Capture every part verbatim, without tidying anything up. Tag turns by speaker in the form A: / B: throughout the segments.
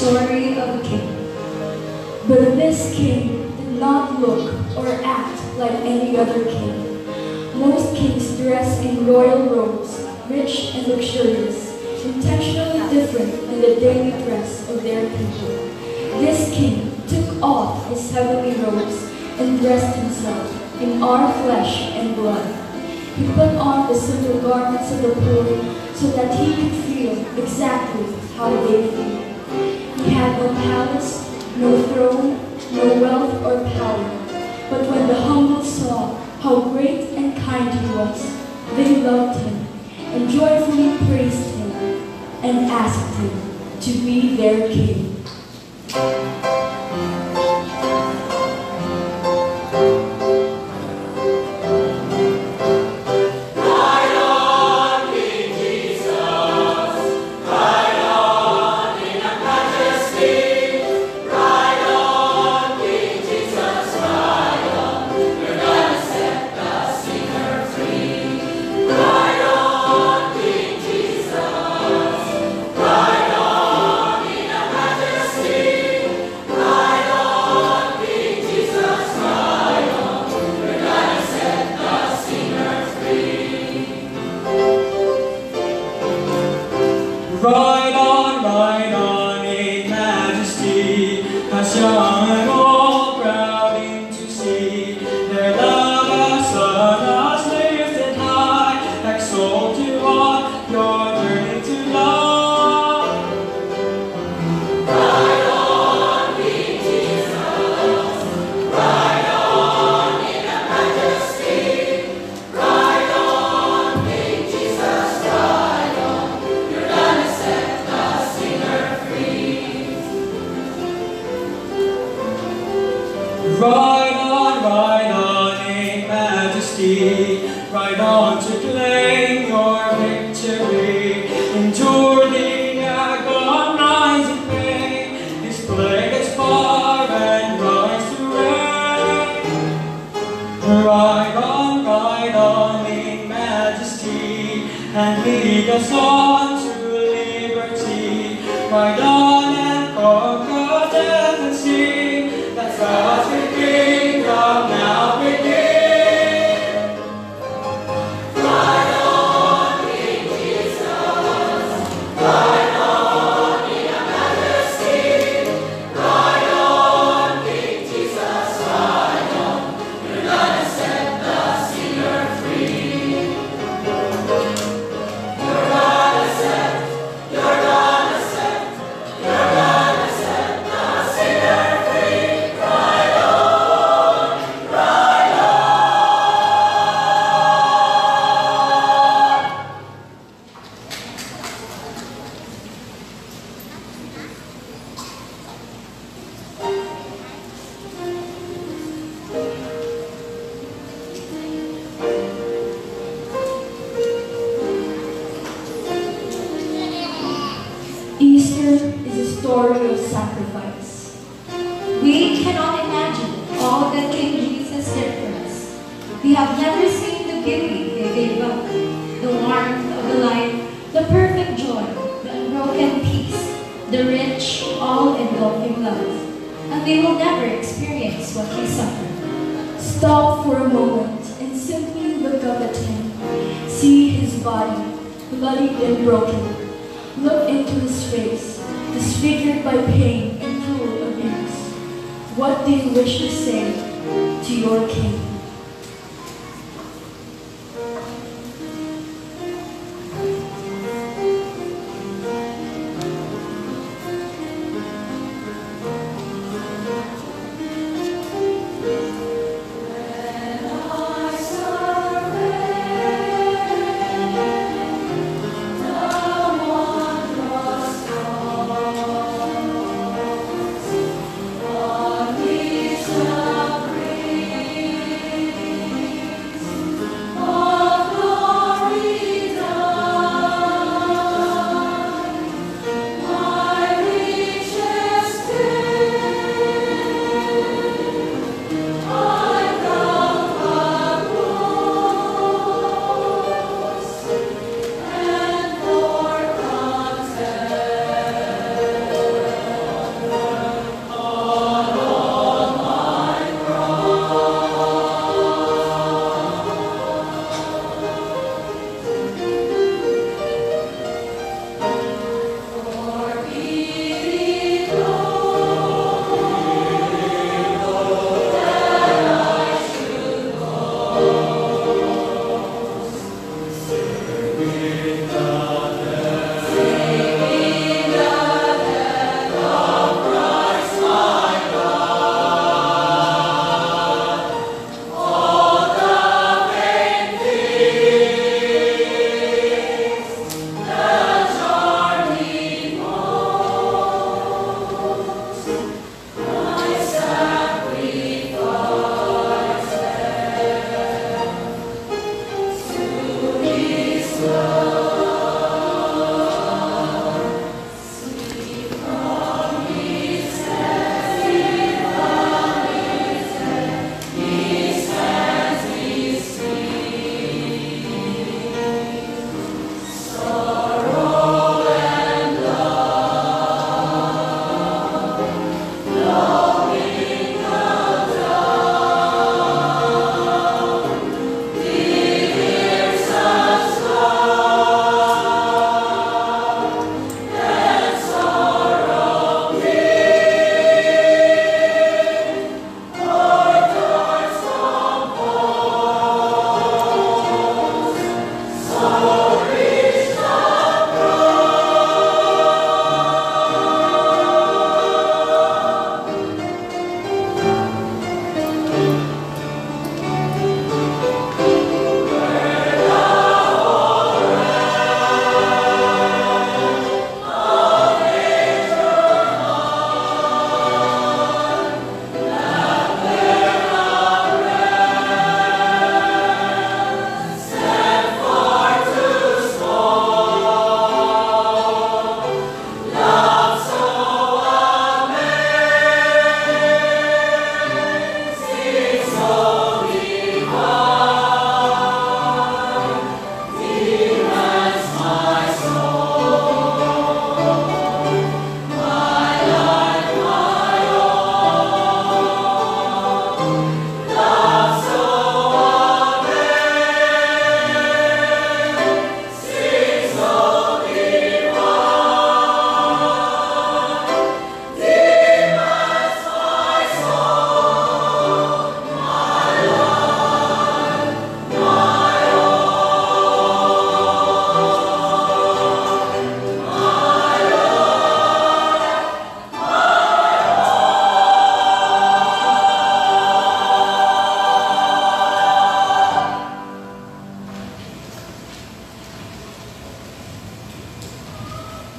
A: story of a king. But this king did not look or act like any other king. Most kings dress in royal robes, rich and luxurious, intentionally different than the daily dress of their people. This king took off his heavenly robes and dressed himself in our flesh and blood. He put on the simple garments of the poor so that he could feel exactly how they feel. He had no palace, no throne, no wealth or power. But when the humble saw how great and kind he was, they loved him and joyfully praised him and asked him to be their king.
B: Ride on, ride on in majesty, as young and old crowding to see. Their love as sun us lifted high, exalt you on your journey to love.
C: Ride on, King Jesus, ride on in a majesty, ride on, King Jesus, ride on, you're gonna set the sinner free.
B: Ride on, ride on in majesty, ride on to claim your victory. Endure the agonizing pain, display its power and rise to reign. Ride on, ride on in majesty, and lead us on to liberty. Ride on and conquer death and sin, that God's kingdom now begin.
C: Ride on, King Jesus, ride on in a majesty, ride on, King Jesus, ride on, you're gonna set the sinner free. You're gonna set, you're gonna set, you're gonna set the sinner free. Ride on, ride on.
A: Easter is a story of sacrifice.
D: We cannot imagine all that King Jesus did for us. We have never seen the beauty they gave up, the warmth of the life, the perfect joy, the unbroken peace, the rich, all-engulfing love. And we will never experience what he suffered.
A: Stop for a moment and simply look up at him. See his body, bloodied and broken. Look into his face, disfigured by pain and cruel abuse. What do you wish to say to your king?
C: On his suffering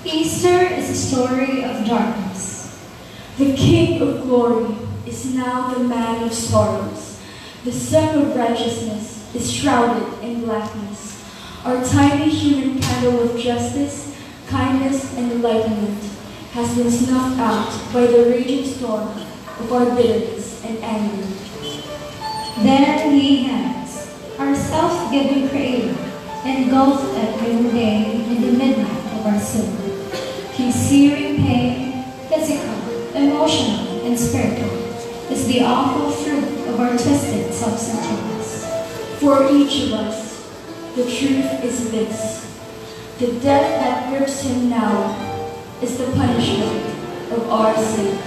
D: Easter is a story of darkness.
A: The King of glory is now the man of sorrows. The Sun of righteousness is shrouded in blackness. Our tiny human candle of justice, kindness, and enlightenment has been snuffed out by the raging storm of our bitterness and anger.
D: There he hangs, our self-giving creator, engulfed at noonday in the midnight of our sin. His searing pain, physical, emotional, and spiritual, is the awful fruit of our twisted self-centeredness.
A: For each of us, the truth is this: the death that grips him now is the punishment of our sins.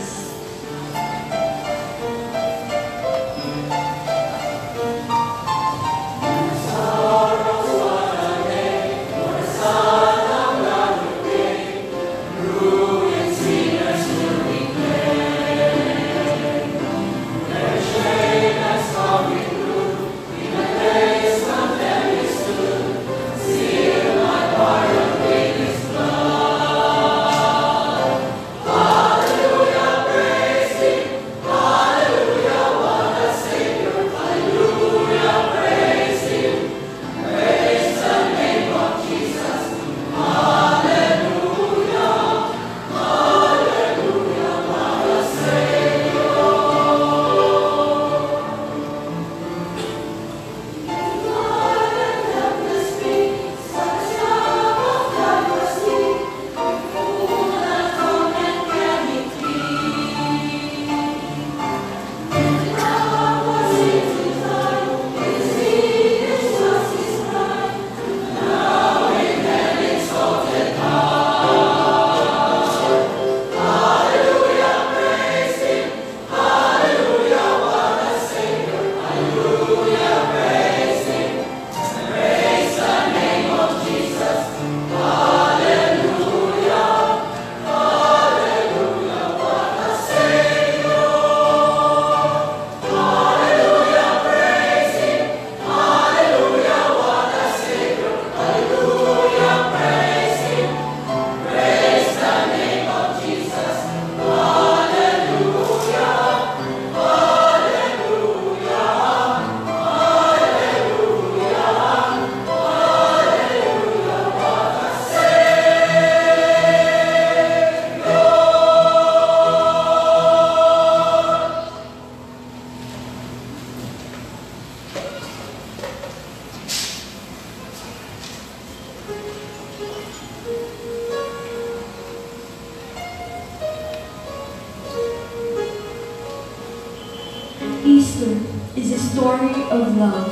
A: Easter is a story of love.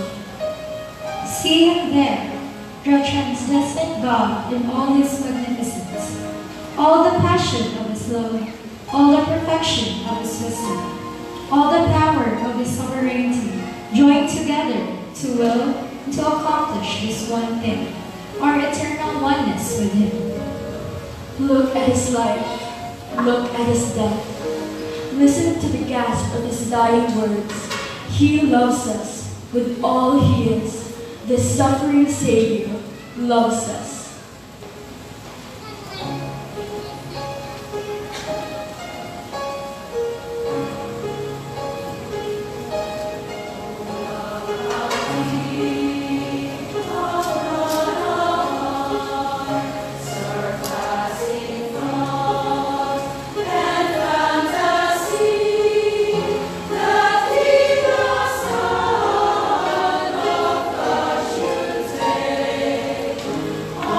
D: See him there, the transcendent God in all his magnificence, all the passion of his love, all the perfection of his wisdom, all the power of his sovereignty, joined together to will and to accomplish this one thing, our eternal oneness with him.
A: Look at his life. Look at his death. Listen to the gasp of his dying words. He loves us with all he is. The suffering Savior loves us.
C: All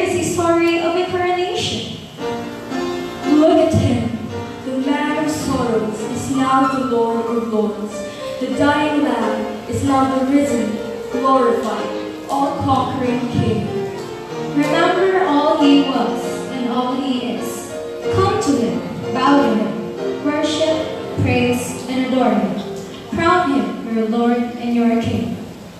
D: is a story of incarnation.
A: Look at him. The man of sorrows is now the Lord of lords. The dying Lamb is now the risen, glorified, all-conquering King.
D: Remember all he was and all he is. Come to him, bow to him, worship, praise, and adore him. Crown him your Lord and your King.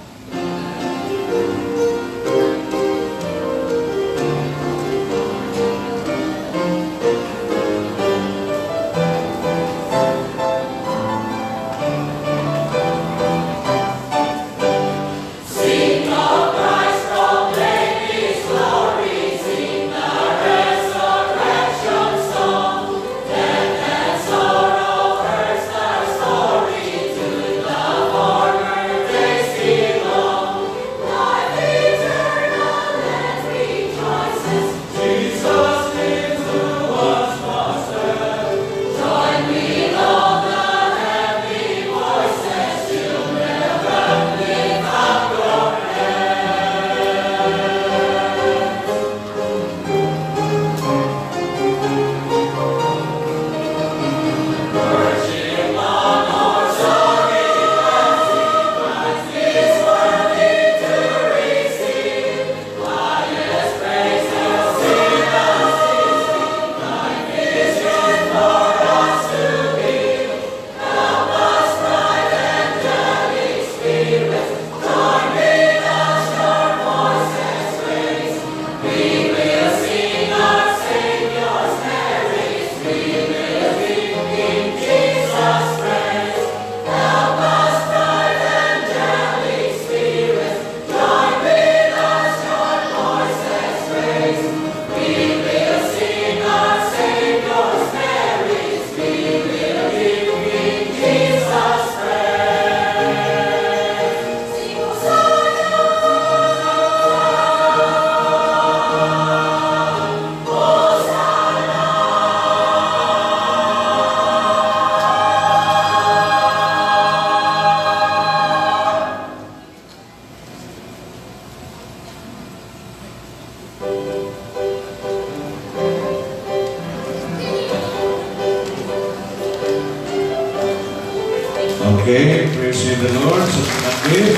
E: Okay, praise the Lord. So, okay.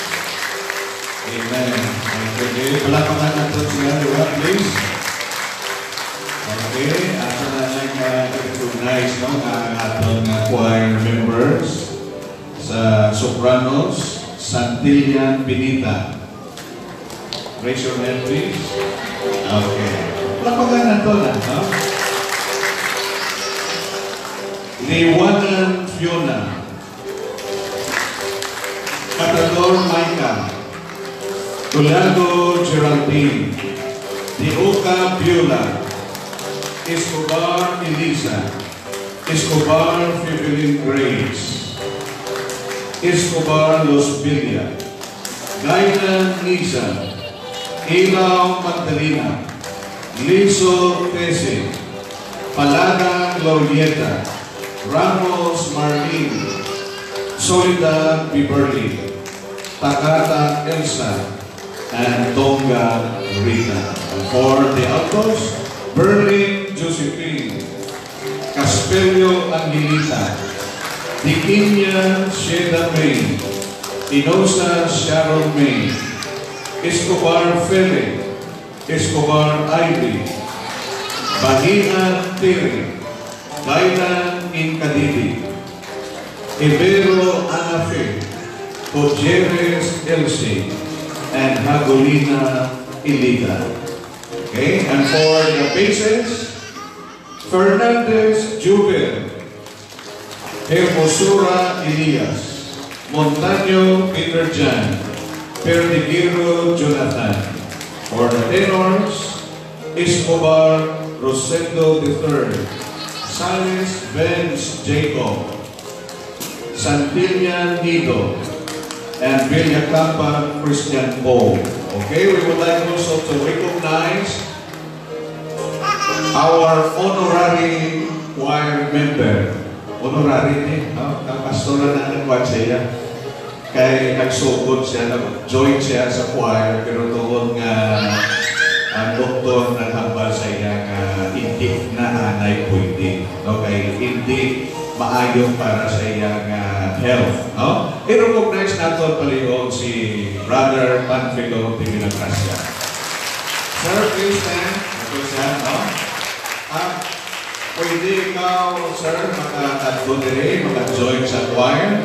E: Amen. Okay, palakpakan natin siya, diba, please? Okay, ato na nag-recognize no, ang atong choir members sa sopranos, Santillan Pinita. Raise your hand, please. Okay. Palakpakan natin na, no? Liwanan Fiona. Matador Micah, Tulago Geraldine, Dioca Biola, Escobar Elisa, Escobar Fivelin Grace, Escobar Los Villa, Gainan Nisa, Ilaw Magdalena, Liso Tese, Palada Glorieta, Ramos Marlene, Soledad Beverly, Takata Elsa, and Tonga Rita. For the altos, Berlin Josephine, Caspelio Angelita, Diquinia Sheda May, Inosa Sharon May, Escobar Fele, Escobar Ivy, Bahina Terry, Gainan Incadidi, Ibero Anafe, Cojeres Elsie, and Hagolina Iliga. Okay, and for the basses, Fernandez Jubel, Hermosura Elias, Montaño Peter Jan, Perdiguero Jonathan. For the tenors, Escobar Rosendo the third, Salis Benz Jacob, Santillan Nido, and Villacampa Christian Paul. Okay, we would like also to recognize our honorary choir member. Honorary ni, no? Ang pastora na nagkwad siya. Kaya nagsugod siya, nag-join siya sa choir, pero doon nga ang doktor naghambal sa iyang uh, hindi na anay pwede. No? Kaya hindi maayon para sa iyang uh, health. No? I-recognize natin palihog si Brother Panfilo de Vinagracia. Sir, please stand. Ito siya, no? Ah, pwede ikaw, sir, makakadbo dire, makajoin sa choir.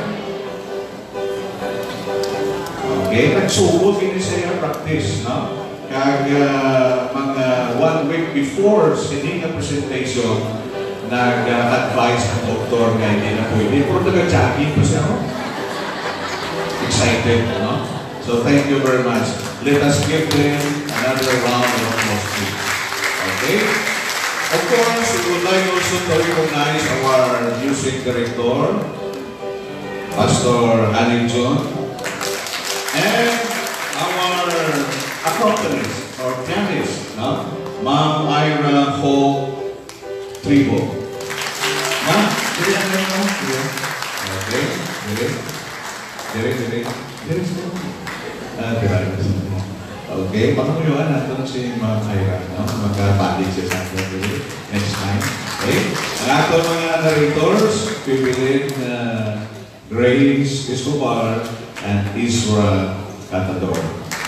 E: Okay, nagsubot ini sa iyang practice, no? Kag uh, mga one week before sa inyong presentation, nag-advise ang doktor na hindi na pwede. Pero nag-jogging pa siya, no? Excited, no? So thank you very much. Let us give them another round of applause, please. Okay? Of course, we would like also to recognize our music director, Pastor Hanning John, and our accompanist or pianist, no? Ma'am Ira Ho Tribo. Ma'am, dili ang name mo? Okay, dili. Dili, dili. Dili siya. Ah, dili. Okay, pakamuyuan natin si Ma'am Ira, no? Magkabalik siya sa atin dili. Next time. Okay? Ang ato mga narrators, pipilin na Grace Escobar and Isra Catador.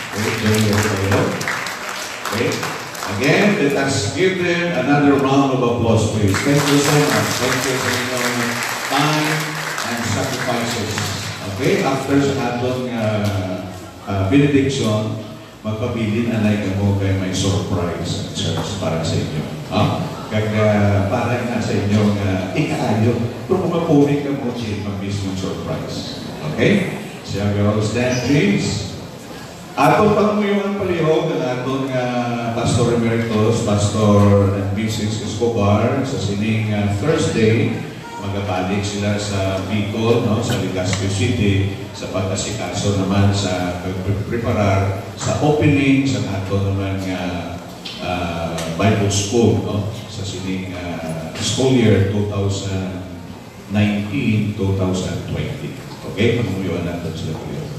E: Okay. Again, let us give them another round of applause, please. Thank you so much. Thank you for your time and sacrifices. Okay, after sa atong uh, uh, benediction, magpabilin anay ka mo kay may surprise at church para sa inyo. Huh? Kag uh, para na sa inyong uh, ikaayo. Pero kung mapunin ka mo, siya mag-mismong surprise. Okay? Siya girls, stand please. Atong pangmuyungan palihog ng atong uh, Pastor Emeritus, Pastor and Missus Escobar sa sining uh, Thursday, magabalik sila sa Bicol, no, sa Legazpi City, sa pagkasikaso naman sa pagpreparar sa opening sa ato naman nga uh, Bible School, no, sa sining uh, school year twenty nineteen to twenty twenty. Okay, pangmuyungan natin sila palihog.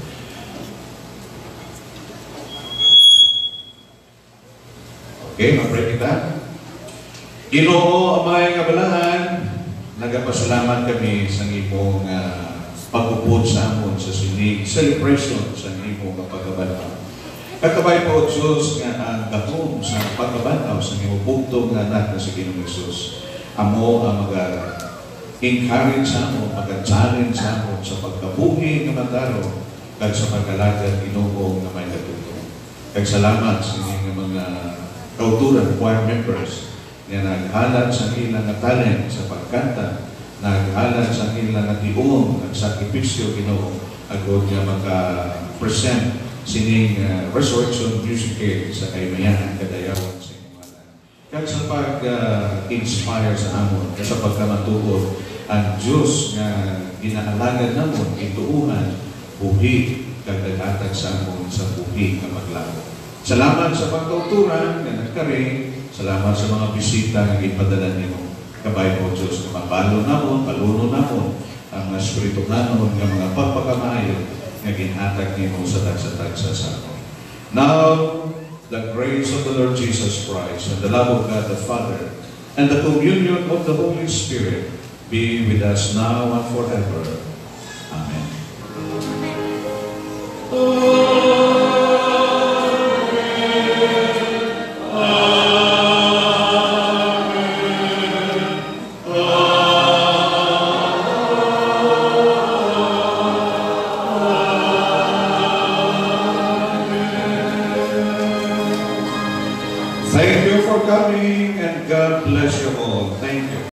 E: Okay, mag-pray kita. Ginoo, Amay kabalahan, nagapasalamat kami sa imong uh, pag-upod sa amon sa sinig celebration sa imong pagkabanaw. Kakabay po, Diyos, nga ang gatong sa pagkabanaw sa imong bugtong nga anak na si Ginoong Hesus. Amo ang mag-encourage sa amon, mag-challenge sa amon sa pagkabuhi ng mataro kag sa pagkalagad Ginoo nga may katutong. Kag salamat sa inyong mga kauturan, choir members, na naghalat sa ilang na talent sa pagkanta, naghalat sa ilang na tiong at sakripisyo, Ginoo, agod nga maka-present sining uh, resurrection music aid sa kaymayanan kadayawan sa inyong malan. Kaya sa pag-inspire uh, sa amon, sa pagkamatuod, ang Diyos nga ginaalagad namon, ituuhan, buhi, kagdagatag sa amon sa buhi nga maglago. Salamat sa pagkauturan na nagkari. Salamat sa mga bisita na ipadala niyo. Kabay po, Diyos, na mapalo namon, paluno namon, ang mga spirito namon, ng mga pagpakamayo na ginhatag niyo sa tagsa-tagsa sa amin. Now, the grace of the Lord Jesus Christ and the love of God the Father and the communion of the Holy Spirit be with us now and forever. Amen. Thank you for coming and God bless you all. Thank you.